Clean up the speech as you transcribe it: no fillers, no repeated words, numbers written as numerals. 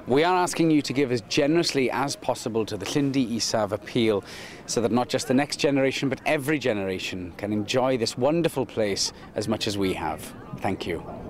We are asking you to give as generously as possible to the Llyndy Isaf Appeal so that not just the next generation but every generation can enjoy this wonderful place as much as we have. Thank you.